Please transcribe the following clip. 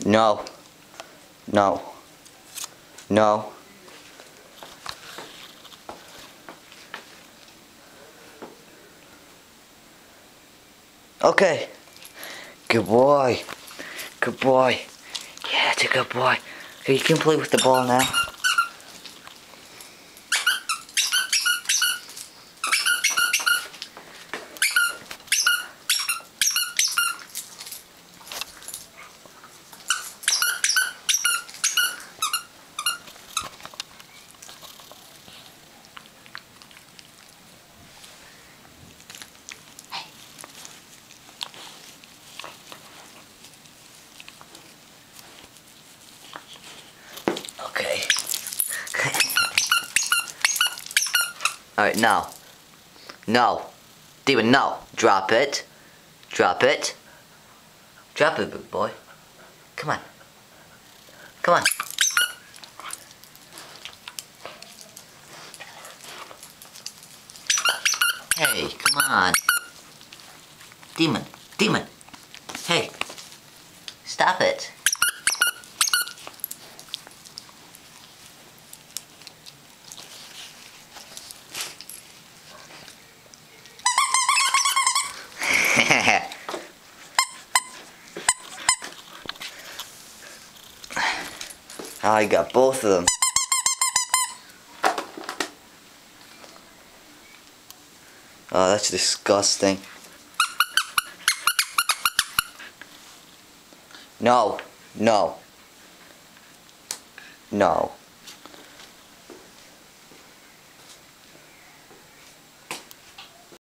No. No. No. Okay. Good boy. Good boy. Yeah, it's a good boy. Okay, you can play with the ball now. Okay. Alright, now. No. Demon, no. Drop it. Drop it. Drop it, big boy. Come on. Come on. Hey, come on. Demon. Demon. Hey. Stop it. I got both of them. Oh, that's disgusting. No, no, no.